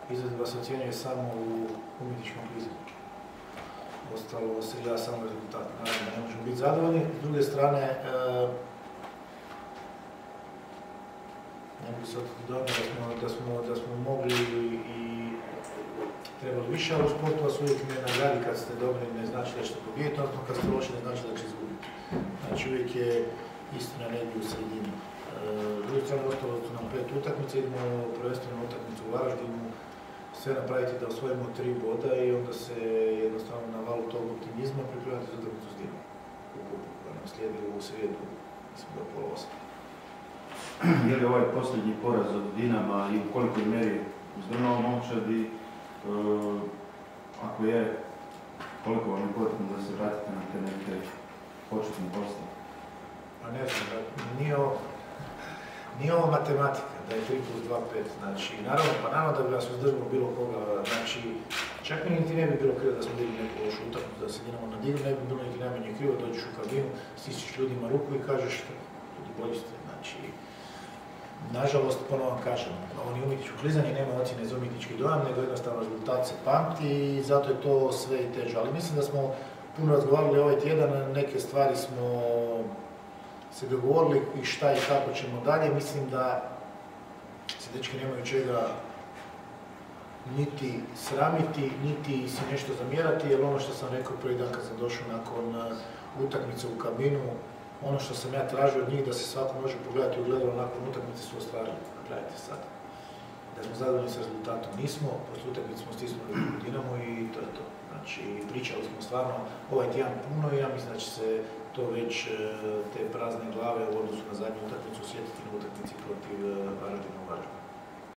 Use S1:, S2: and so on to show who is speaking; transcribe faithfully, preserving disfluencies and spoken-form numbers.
S1: izvedba se ocjenjuje samo u umjetničkom klizanju. Ostalo se gleda samo rezultat. Naravno, ne možemo biti zadovoljni. S druge strane, e, ne mogu se otiti dobro da smo, da, smo, da smo mogli i trebali više, ali u sportu vas uvijek ne nagradi kad ste dobri, ne znači da ćete pobijeti, odnosno kad ste loši ne znači da ćete izgubiti. Znači uvijek je istina negdje u sredini. E, s druge strane, ostalo su nam pet utakmica, idemo prvenstveno utakmicu u Varaždinu, sve napraviti da osvojimo tri boda i onda se jednostavno na valu tog optimizma pripremati za utakmicu s Dinamom. koja nam slijedi u srijedu, mislim da je pola osam.
S2: Je li ovaj posljednji poraz od Dinama i u kolikoj mjeri uzdrmao momčadi? E, ako je, koliko vam je potrebno da se vratite na te neke početne postave?
S1: Pa ne znam, nije ovo, nije ovo matematika, da je tri plus dva pet, znači, naravno, pa naravno da bi vas uzdržalo bilo koga, znači, čak mi niti ne bi bilo krivo da smo digli neku lošu utakmicu, da se Dinamo nadigli, ne bi bilo niti najmanje krivo, dođeš u kabinu, stisneš ljudima ruku i kažeš, ljudi bolji ste, znači, nažalost, ponovno kažem, ovo nije umjetničko klizanje, nema ocjene za umjetnički dojam, nego jednostavno rezultat se pamti i zato je to sve i teže, ali mislim da smo puno razgovarali ovaj tjedan, neke stvari smo se dogovorili i šta i kako ćemo dalje. Mislim da se dečki nemaju čega niti sramiti, niti si nešto zamjerati, jer ono što sam rekao prvi dan kad sam došao nakon utakmice u kabinu, ono što sam ja tražio od njih da se svako može pogledati u ogledalo nakon utakmice su ostvarili. Gledajte sad. Da smo zadovoljni s rezultatom nismo, poslije utakmice smo stisnuli u Dinamo i to je to. Znači, pričali smo stvarno ovaj tjedan puno i ja mislim da će se to već te prazne glave u odnosu na zadnju utakmicu osjetiti na utakmici protiv Varaždina u Varaždinu.